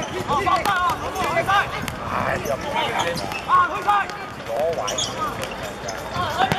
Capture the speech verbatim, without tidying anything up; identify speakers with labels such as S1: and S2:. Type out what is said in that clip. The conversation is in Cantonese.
S1: 好，放快啊！推开！哎呀，啊，推开！攞位。